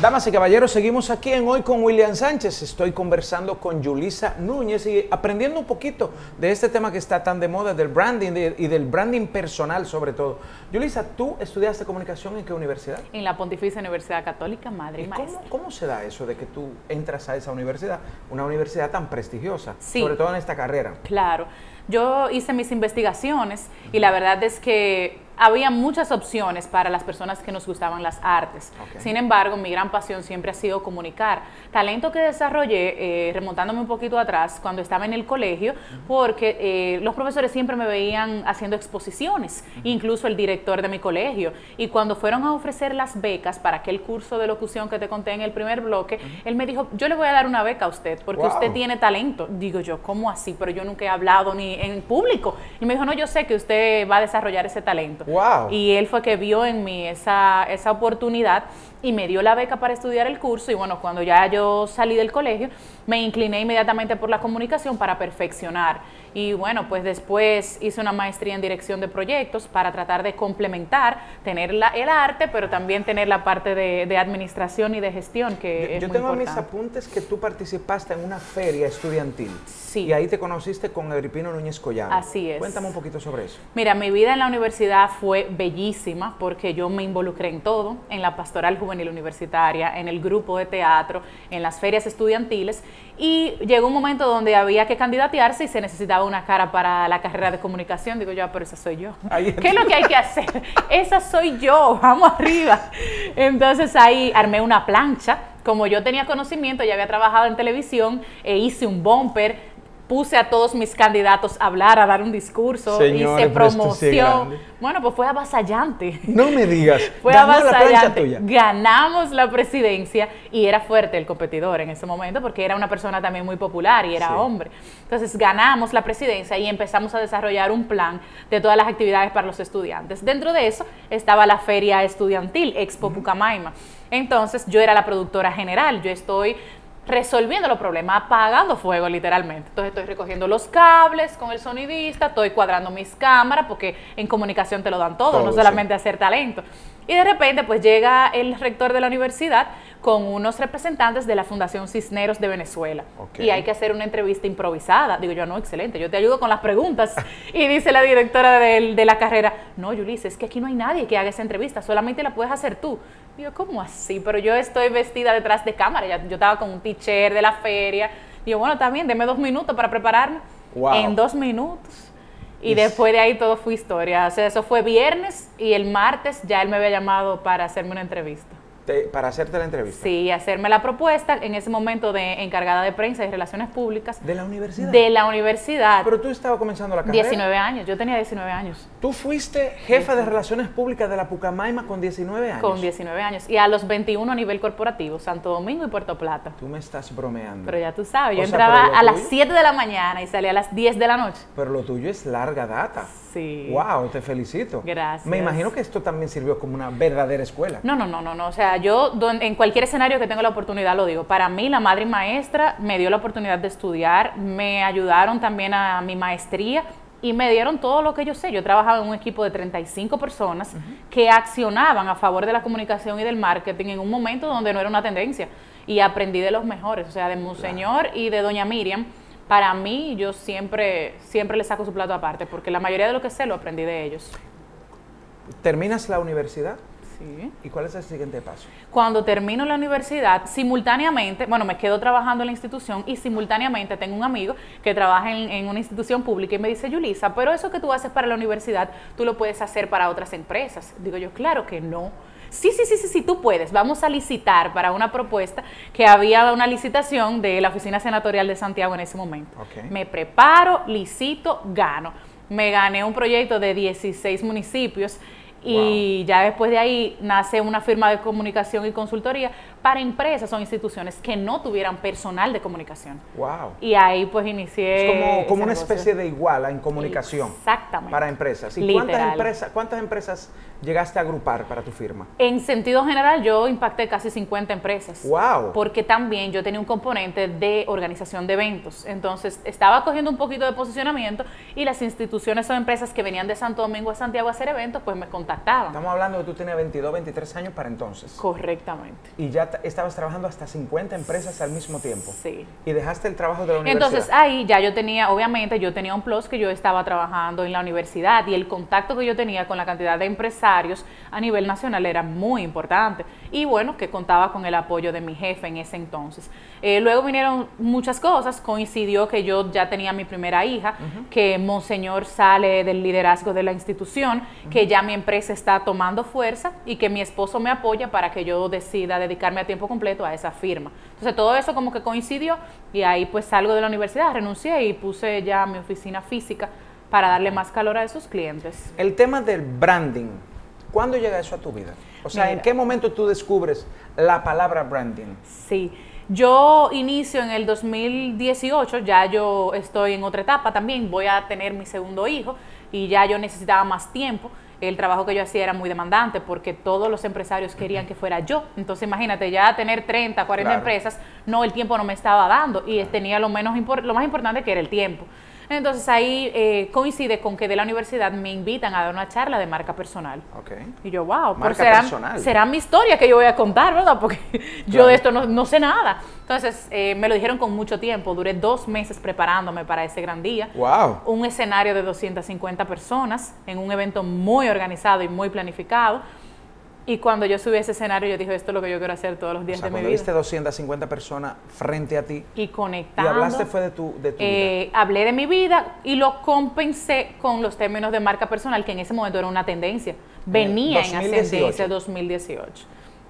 Damas y caballeros, seguimos aquí en Hoy con William Sánchez. Estoy conversando con Yulisa Núñez y aprendiendo un poquito de este tema que está tan de moda, del branding y del branding personal sobre todo. Yulisa, ¿tú estudiaste comunicación en qué universidad? En la Pontificia Universidad Católica, Madre y Maestra. ¿Cómo se da eso de que tú entras a esa universidad, una universidad tan prestigiosa, sí, sobre todo en esta carrera? Claro, yo hice mis investigaciones y la verdad es que había muchas opciones para las personas que nos gustaban las artes. Okay. Sin embargo, mi gran pasión siempre ha sido comunicar. Talento que desarrollé, remontándome un poquito atrás, cuando estaba en el colegio, porque los profesores siempre me veían haciendo exposiciones, incluso el director de mi colegio. Y cuando fueron a ofrecer las becas para aquel curso de locución que te conté en el primer bloque, él me dijo, yo le voy a dar una beca a usted, porque usted tiene talento. Digo yo, ¿cómo así? Pero yo nunca he hablado ni en público. Y me dijo, no, yo sé que usted va a desarrollar ese talento. Wow. Y él fue que vio en mí esa oportunidad y me dio la beca para estudiar el curso. Y bueno, cuando ya yo salí del colegio, me incliné inmediatamente por la comunicación para perfeccionar. Y bueno, pues después hice una maestría en dirección de proyectos para tratar de complementar, tener el arte, pero también tener la parte de administración y de gestión, que es muy importante. Yo tengo en mis apuntes que tú participaste en una feria estudiantil. Sí. Y ahí te conociste con Agripino Núñez Collado. Así es. Cuéntame un poquito sobre eso. Mira, mi vida en la universidad fue bellísima porque yo me involucré en todo, en la pastoral juvenil universitaria, en el grupo de teatro, en las ferias estudiantiles, y llegó un momento donde había que candidatearse y se necesitaba una cara para la carrera de comunicación. Digo yo, pero esa soy yo. ¿Qué es lo que hay que hacer? Esa soy yo, vamos arriba. Entonces ahí armé una plancha. Como yo tenía conocimiento, ya había trabajado en televisión, hice un bumper, puse a todos mis candidatos a hablar, a dar un discurso, señores, hice promoción. Bueno, pues fue avasallante. No me digas. Fue avasallante. Ganamos la presidencia y era fuerte el competidor en ese momento porque era una persona también muy popular y era hombre. Entonces ganamos la presidencia y empezamos a desarrollar un plan de todas las actividades para los estudiantes. Dentro de eso estaba la feria estudiantil, Expo Pucamaima. Entonces yo era la productora general, yo estoy resolviendo los problemas, apagando fuego literalmente. Entonces estoy recogiendo los cables con el sonidista, estoy cuadrando mis cámaras, porque en comunicación te lo dan todo, no solamente hacer talento. Y de repente pues llega el rector de la universidad con unos representantes de la Fundación Cisneros de Venezuela. Y hay que hacer una entrevista improvisada. Digo yo, no, excelente, yo te ayudo con las preguntas. Y dice la directora de la carrera, no, Yulisa, es que aquí no hay nadie que haga esa entrevista, solamente la puedes hacer tú. Digo, ¿cómo así? Pero yo estoy vestida detrás de cámara, yo estaba con un t-shirt de la feria. Digo, bueno, también, deme 2 minutos para prepararme. Wow. En 2 minutos. Y después de ahí todo fue historia. O sea, eso fue viernes y el martes ya él me había llamado para hacerme una entrevista. ¿Para hacerte la entrevista? Sí, hacerme la propuesta, en ese momento de encargada de prensa y relaciones públicas. ¿De la universidad? De la universidad. ¿Pero tú estabas comenzando la carrera? 19 años, yo tenía 19 años. ¿Tú fuiste jefa de relaciones públicas de la Pucamaima con 19 años? Con 19 años, y a los 21 a nivel corporativo, Santo Domingo y Puerto Plata. Tú me estás bromeando. Pero ya tú sabes, yo entraba a las 7 de la mañana y salía a las 10 de la noche. Pero lo tuyo es larga data. Sí. Wow, te felicito. Gracias. Me imagino que esto también sirvió como una verdadera escuela. No. O sea, yo en cualquier escenario que tenga la oportunidad lo digo. Para mí, la madre y maestra me dio la oportunidad de estudiar, me ayudaron también a mi maestría y me dieron todo lo que yo sé. Yo trabajaba en un equipo de 35 personas que accionaban a favor de la comunicación y del marketing en un momento donde no era una tendencia. Y aprendí de los mejores, o sea, de Monseñor y de Doña Miriam. Para mí, yo siempre le saco su plato aparte, porque la mayoría de lo que sé lo aprendí de ellos. ¿Terminas la universidad? Sí. ¿Y cuál es el siguiente paso? Cuando termino la universidad, simultáneamente, bueno, me quedo trabajando en la institución y simultáneamente tengo un amigo que trabaja en una institución pública y me dice, Yulisa, pero eso que tú haces para la universidad, tú lo puedes hacer para otras empresas. Digo yo, claro que no. Sí, tú puedes. Vamos a licitar para una propuesta que había una licitación de la Oficina Senatorial de Santiago en ese momento. Okay. Me preparo, licito, gano. Me gané un proyecto de 16 municipios y ya después de ahí nace una firma de comunicación y consultoría para empresas o instituciones que no tuvieran personal de comunicación. Wow. Y ahí pues inicié... Es como una especie de iguala en comunicación. Exactamente. Para empresas. ¿Y cuántas empresas llegaste a agrupar para tu firma? En sentido general yo impacté casi 50 empresas. Wow. Porque también yo tenía un componente de organización de eventos. Entonces estaba cogiendo un poquito de posicionamiento y las instituciones o empresas que venían de Santo Domingo a Santiago a hacer eventos pues me contactaban. Estamos hablando de que tú tenías 22, 23 años para entonces. Correctamente. Y ya estabas trabajando hasta 50 empresas al mismo tiempo. Sí. Y dejaste el trabajo de la universidad. Entonces ahí ya yo tenía, obviamente yo tenía un plus que yo estaba trabajando en la universidad y el contacto que yo tenía con la cantidad de empresarios a nivel nacional era muy importante. Y bueno, que contaba con el apoyo de mi jefe en ese entonces. Luego vinieron muchas cosas, coincidió que yo ya tenía mi primera hija, que Monseñor sale del liderazgo de la institución, que ya mi empresa está tomando fuerza y que mi esposo me apoya para que yo decida dedicarme a tiempo completo a esa firma. Entonces todo eso como que coincidió y ahí pues salgo de la universidad, renuncié y puse ya mi oficina física para darle más calor a esos clientes. El tema del branding, ¿cuándo llega eso a tu vida? O sea, Mira, ¿en qué momento tú descubres la palabra branding? Sí, yo inicio en el 2018, ya yo estoy en otra etapa también, voy a tener mi segundo hijo y ya yo necesitaba más tiempo. El trabajo que yo hacía era muy demandante porque todos los empresarios querían que fuera yo. Entonces, imagínate, ya tener 30, 40 empresas, no, el tiempo no me estaba dando y tenía lo más importante que era el tiempo. Entonces, ahí coincide con que de la universidad me invitan a dar una charla de marca personal. Okay. Y yo, wow, marca será mi historia que yo voy a contar, ¿verdad? Porque yo de esto no sé nada. Entonces, me lo dijeron con mucho tiempo. Duré 2 meses preparándome para ese gran día. Wow. Un escenario de 250 personas en un evento muy organizado y muy planificado. Y cuando yo subí a ese escenario, yo dije, esto es lo que yo quiero hacer todos los días de mi vida. Cuando viste 250 personas frente a ti. Y conectando. Y hablaste fue de tu vida. Hablé de mi vida y lo compensé con los términos de marca personal, que en ese momento era una tendencia. Venía en ascendencia 2018.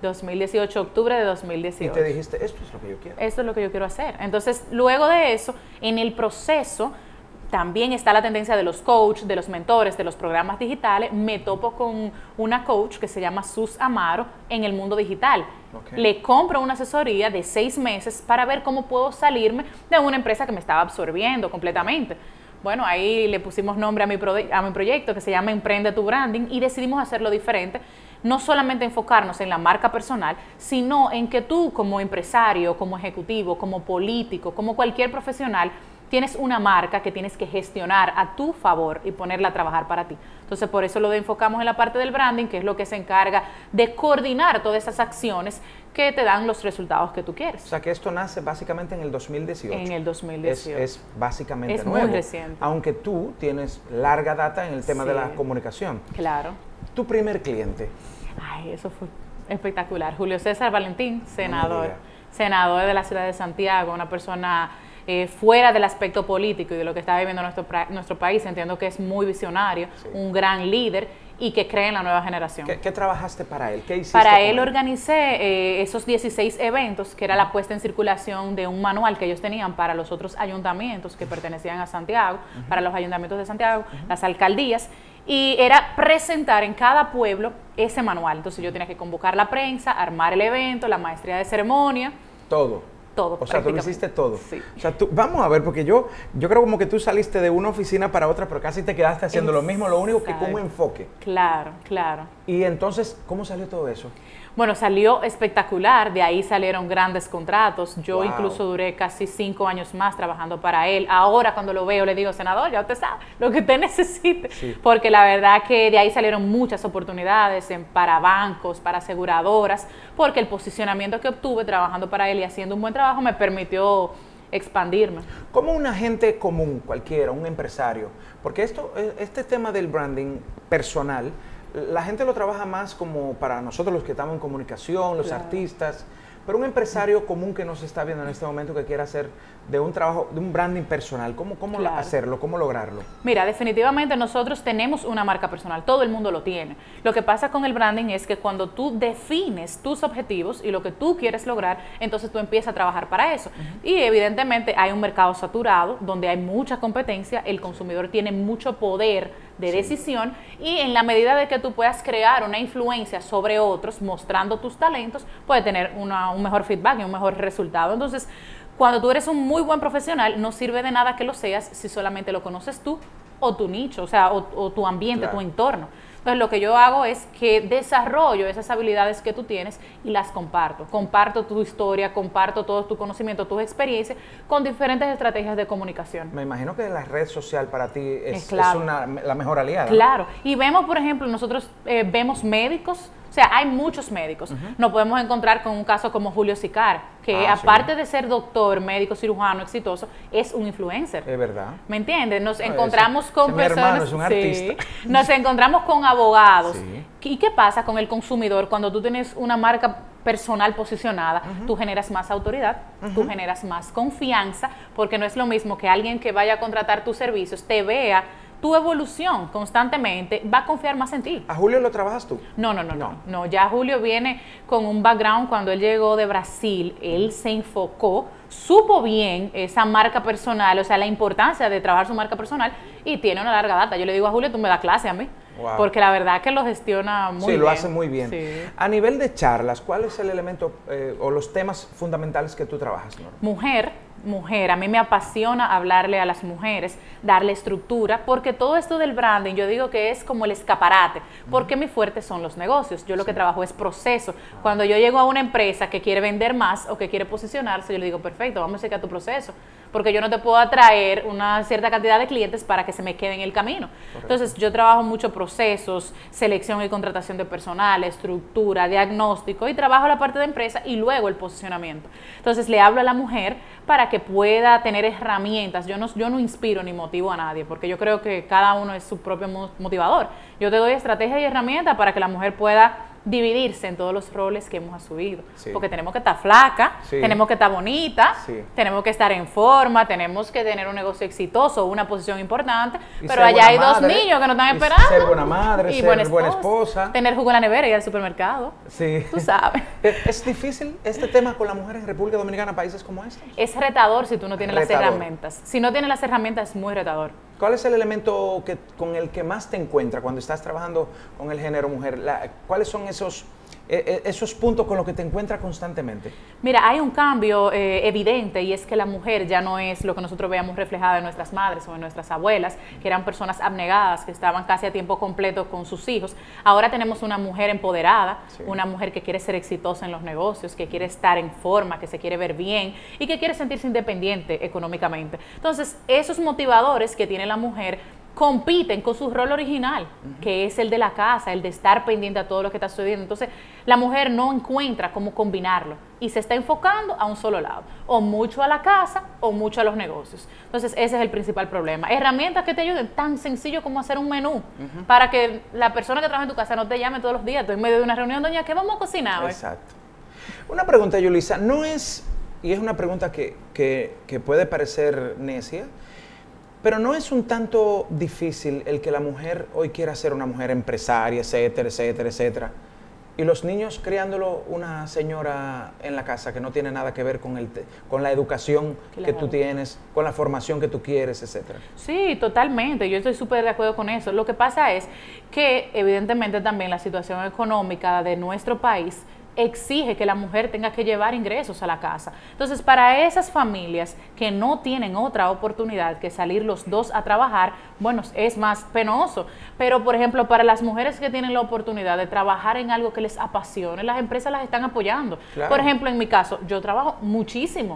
2018, octubre de 2018. Y te dijiste, esto es lo que yo quiero. Esto es lo que yo quiero hacer. Entonces, luego de eso, en el proceso, también está la tendencia de los coaches, de los mentores, de los programas digitales. Me topo con una coach que se llama Sus Amaro en el mundo digital. Okay. Le compro una asesoría de 6 meses para ver cómo puedo salirme de una empresa que me estaba absorbiendo completamente. Bueno, ahí le pusimos nombre a mi proyecto que se llama Emprende tu Branding y decidimos hacerlo diferente. No solamente enfocarnos en la marca personal, sino en que tú como empresario, como ejecutivo, como político, como cualquier profesional, tienes una marca que tienes que gestionar a tu favor y ponerla a trabajar para ti. Entonces, por eso lo enfocamos en la parte del branding, que es lo que se encarga de coordinar todas esas acciones que te dan los resultados que tú quieres. O sea, que esto nace básicamente en el 2018. En el 2018. Es básicamente es nuevo. Muy reciente. Aunque tú tienes larga data en el tema de la comunicación. Claro. ¿Tu primer cliente? Ay, eso fue espectacular. Julio César Valentín, senador. Senador de la ciudad de Santiago, una persona fuera del aspecto político y de lo que está viviendo nuestro país. Entiendo que es muy visionario, un gran líder y que cree en la nueva generación. ¿Qué trabajaste para él? ¿Qué hiciste para él? Organicé esos 16 eventos, que era la puesta en circulación de un manual que ellos tenían para los otros ayuntamientos que pertenecían a Santiago, para los ayuntamientos de Santiago, las alcaldías, y era presentar en cada pueblo ese manual. Entonces yo tenía que convocar la prensa, armar el evento, la maestría de ceremonia. Todo. O sea, tú lo hiciste todo. Sí. O sea, vamos a ver, porque yo creo como que tú saliste de una oficina para otra, pero casi te quedaste haciendo lo mismo, lo único que con un enfoque. Claro, claro. Y entonces, ¿cómo salió todo eso? Bueno, salió espectacular, de ahí salieron grandes contratos. Yo incluso duré casi 5 años más trabajando para él. Ahora cuando lo veo le digo, senador, ya usted sabe lo que usted necesite. Sí. Porque la verdad que de ahí salieron muchas oportunidades para bancos, para aseguradoras, porque el posicionamiento que obtuve trabajando para él y haciendo un buen trabajo me permitió expandirme. Como un agente común, cualquiera, un empresario, porque este tema del branding personal, la gente lo trabaja más como para nosotros los que estamos en comunicación, los artistas, pero un empresario común que nos está viendo en este momento que quiera hacer de un trabajo, de un branding personal, ¿cómo hacerlo? ¿Cómo lograrlo? Mira, definitivamente nosotros tenemos una marca personal, todo el mundo lo tiene. Lo que pasa con el branding es que cuando tú defines tus objetivos y lo que tú quieres lograr, entonces tú empiezas a trabajar para eso. Y evidentemente hay un mercado saturado, donde hay mucha competencia, el consumidor tiene mucho poder de decisión y en la medida de que tú puedas crear una influencia sobre otros mostrando tus talentos, puedes tener un mejor feedback y un mejor resultado. Entonces, cuando tú eres un muy buen profesional, no sirve de nada que lo seas si solamente lo conoces tú o tu nicho, o sea, o tu ambiente, tu entorno. Entonces, lo que yo hago es que desarrollo esas habilidades que tú tienes y las comparto. Comparto tu historia, comparto todo tu conocimiento, tus experiencias con diferentes estrategias de comunicación. Me imagino que la red social para ti es la mejor aliada. Claro. Y vemos, por ejemplo, nosotros vemos médicos O sea, hay muchos médicos. Nos podemos encontrar con un caso como Julio Sicar, que aparte de ser doctor, médico, cirujano exitoso, es un influencer. Es verdad. ¿Me entiendes? Nos encontramos con personas... Mi hermano es un artista. Nos encontramos con abogados. ¿Y qué pasa con el consumidor cuando tú tienes una marca personal posicionada? Tú generas más autoridad, tú generas más confianza, porque no es lo mismo que alguien que vaya a contratar tus servicios te vea tu evolución constantemente, va a confiar más en ti. ¿A Julio lo trabajas tú? No, ya Julio viene con un background. Cuando él llegó de Brasil, él se enfocó, supo bien esa marca personal, o sea, la importancia de trabajar su marca personal, y tiene una larga data. Yo le digo a Julio, tú me das clase a mí. Wow. Porque la verdad que lo gestiona muy bien. Sí, lo hace muy bien. Sí. A nivel de charlas, ¿cuál es el elemento o los temas fundamentales que tú trabajas, Norma? Mujer, a mí me apasiona hablarle a las mujeres, darle estructura, porque todo esto del branding, yo digo que es como el escaparate, porque mi fuerte son los negocios. Yo lo que trabajo es proceso. Cuando yo llego a una empresa que quiere vender más o que quiere posicionarse, yo le digo, perfecto, vamos a checar tu proceso, porque yo no te puedo atraer una cierta cantidad de clientes para que se me queden en el camino. Correcto. Entonces, yo trabajo mucho procesos, selección y contratación de personal, estructura, diagnóstico, y trabajo la parte de empresa y luego el posicionamiento. Entonces, le hablo a la mujer para que pueda tener herramientas. Yo no inspiro ni motivo a nadie, porque yo creo que cada uno es su propio motivador. Yo te doy estrategias y herramientas para que la mujer pueda dividirse en todos los roles que hemos asumido, porque tenemos que estar flaca, tenemos que estar bonita, tenemos que estar en forma, tenemos que tener un negocio exitoso, una posición importante, pero allá hay dos niños que nos están esperando. Ser buena madre, ser buena esposa, tener jugo en la nevera y ir al supermercado. Sí. Tú sabes. ¿Es difícil este tema con las mujeres en República Dominicana, países como estos? Es retador si tú no tienes las herramientas. Si no tienes las herramientas es muy retador. ¿Cuál es el elemento con el que más te encuentras cuando estás trabajando con el género mujer? ¿Cuáles son esos puntos con los que te encuentras constantemente? Mira, hay un cambio evidente, y es que la mujer ya no es lo que nosotros veíamos reflejado en nuestras madres o en nuestras abuelas, que eran personas abnegadas, que estaban casi a tiempo completo con sus hijos. Ahora tenemos una mujer empoderada, una mujer que quiere ser exitosa en los negocios, que quiere estar en forma, que se quiere ver bien y que quiere sentirse independiente económicamente. Entonces, esos motivadores que tiene la mujer compiten con su rol original, que es el de la casa, el de estar pendiente a todo lo que está sucediendo. Entonces, la mujer no encuentra cómo combinarlo y se está enfocando a un solo lado, o mucho a la casa o mucho a los negocios. Entonces, ese es el principal problema. Herramientas que te ayuden, tan sencillo como hacer un menú, para que la persona que trabaja en tu casa no te llame todos los días, tú en medio de una reunión, doña, ¿qué vamos a cocinar? Exacto. Una pregunta, Yulisa, no es, y es una pregunta que puede parecer necia, pero no es un tanto difícil el que la mujer hoy quiera ser una mujer empresaria, etcétera, etcétera, etcétera, y los niños criándolo una señora en la casa que no tiene nada que ver con la educación que tú tienes, con la formación que tú quieres, etcétera? Sí, totalmente, yo estoy súper de acuerdo con eso. Lo que pasa es que evidentemente también la situación económica de nuestro país exige que la mujer tenga que llevar ingresos a la casa. Entonces, para esas familias que no tienen otra oportunidad que salir los dos a trabajar, bueno, es más penoso. Pero, por ejemplo, para las mujeres que tienen la oportunidad de trabajar en algo que les apasione, las empresas las están apoyando. Claro. Por ejemplo, en mi caso, yo trabajo muchísimo,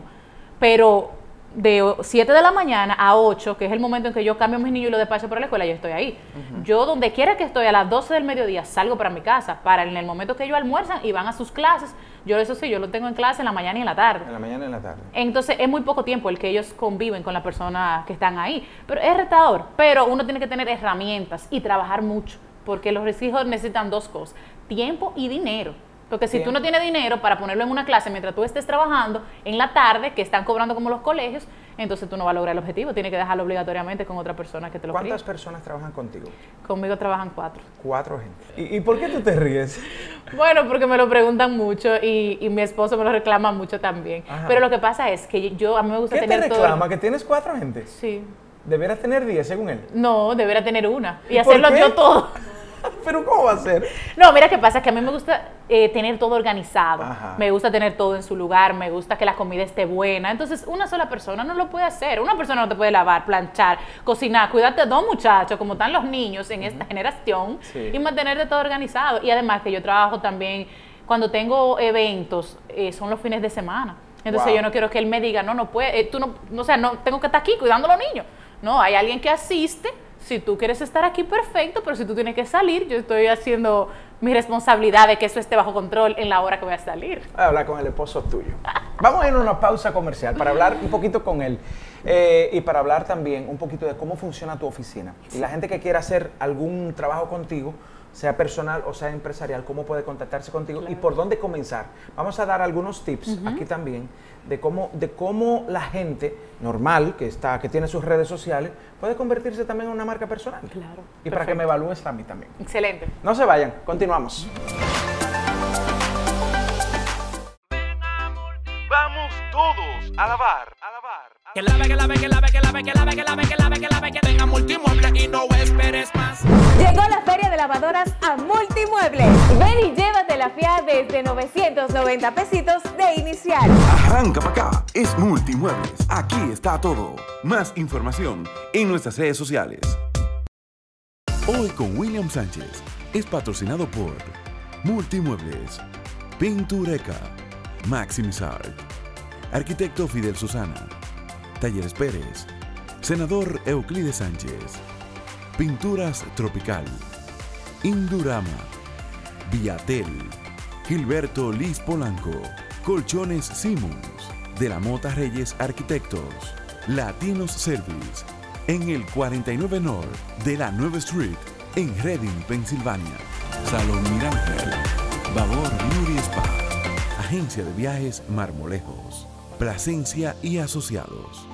pero de 7 de la mañana a 8, que es el momento en que yo cambio a mis niños y los despacho para la escuela, yo estoy ahí. Yo, donde quiera que estoy, a las 12 del mediodía, salgo para mi casa, para en el momento que ellos almuerzan y van a sus clases. Yo, eso sí, yo lo tengo en clase en la mañana y en la tarde. En la mañana y en la tarde. Entonces, es muy poco tiempo el que ellos conviven con las personas que están ahí. Pero es retador, pero uno tiene que tener herramientas y trabajar mucho, porque los hijos necesitan dos cosas, tiempo y dinero. Porque si tú no tienes dinero para ponerlo en una clase mientras tú estés trabajando en la tarde, que están cobrando como los colegios, entonces tú no vas a lograr el objetivo. Tienes que dejarlo obligatoriamente con otra persona que te lo críe. ¿Cuántas personas trabajan contigo? Conmigo trabajan 4. 4 gente. ¿Y por qué tú te ríes? Bueno, porque me lo preguntan mucho y mi esposo me lo reclama mucho también. Ajá. Pero lo que pasa es que a mí me gusta tener todo. ¿Qué te reclama? ¿Que tienes 4 gente? Sí. ¿Deberías tener 10 según él? No, debería tener una y hacerlo yo todo. ¿Pero cómo va a ser? No, mira qué pasa, que a mí me gusta tener todo organizado. Ajá. Me gusta tener todo en su lugar, me gusta que la comida esté buena. Entonces, una sola persona no lo puede hacer. Una persona no te puede lavar, planchar, cocinar, cuidarte de 2 muchachos, como están los niños en esta generación, y mantenerte todo organizado. Y además que yo trabajo también, cuando tengo eventos, son los fines de semana. Entonces, yo no quiero que él me diga, no puede, no tengo que estar aquí cuidando a los niños. No, hay alguien que asiste. Si tú quieres estar aquí, perfecto, pero si tú tienes que salir, yo estoy haciendo mi responsabilidad de que eso esté bajo control en la hora que voy a salir. Voy a hablar con el esposo tuyo. Vamos a ir a una pausa comercial para hablar un poquito con él y para hablar también un poquito de cómo funciona tu oficina. Y la gente que quiera hacer algún trabajo contigo, sea personal o sea empresarial, cómo puede contactarse contigo y por dónde comenzar. Vamos a dar algunos tips aquí también de cómo la gente normal que tiene sus redes sociales puede convertirse también en una marca personal. Claro. Y para que me evalúes a mí también. Excelente. No se vayan, continuamos. Vamos todos a lavar, a lavar. Que lave, que lave, que lave, que lave, que lave, que lave, que lave, que lave, que tenga Multimueble y no esperes más. Llegó la feria de lavadoras a Multimuebles. Ven y llévate la FIA desde 990 pesitos de inicial. Arranca para acá, es Multimuebles. Aquí está todo. Más información en nuestras redes sociales. Hoy con William Sánchez es patrocinado por Multimuebles, Pintureca, Maximizar, Arquitecto Fidel Susana, Talleres Pérez, Senador Euclides Sánchez, Pinturas Tropical, Indurama, Viatel, Gilberto Liz Polanco, Colchones Simmons, De la Mota Reyes Arquitectos, Latinos Service, en el 49 North de la 9 Street, en Reading, Pensilvania, Salón Mirangel, Babor Beauty Spa, Agencia de Viajes Marmolejos, Plasencia y Asociados.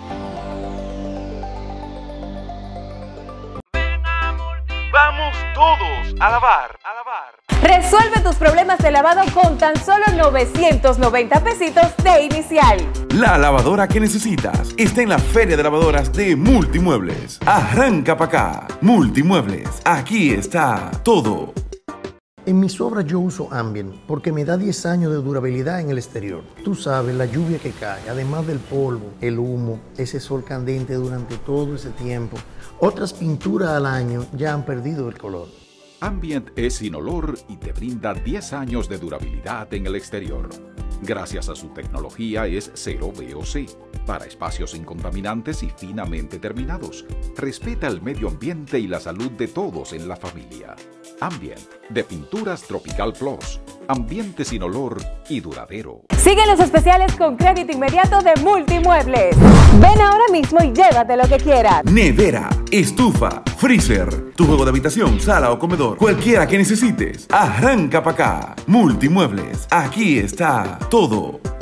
Vamos todos a lavar, a lavar. Resuelve tus problemas de lavado con tan solo 990 pesitos de inicial. La lavadora que necesitas está en la Feria de Lavadoras de Multimuebles. Arranca para acá. Multimuebles, aquí está todo. En mis obras yo uso Ambient porque me da 10 años de durabilidad en el exterior. Tú sabes, la lluvia que cae, además del polvo, el humo, ese sol candente durante todo ese tiempo. Otras pinturas al año ya han perdido el color. Ambient es sin olor y te brinda 10 años de durabilidad en el exterior. Gracias a su tecnología es cero VOC, para espacios incontaminantes y finamente terminados. Respeta el medio ambiente y la salud de todos en la familia. Ambient, de Pinturas Tropical Plus. Ambiente sin olor y duradero. Sigue los especiales con crédito inmediato de Multimuebles. Ven ahora mismo y llévate lo que quieras. Nevera, estufa, freezer, tu juego de habitación, sala o comedor, cualquiera que necesites. Arranca para acá. Multimuebles, aquí está todo.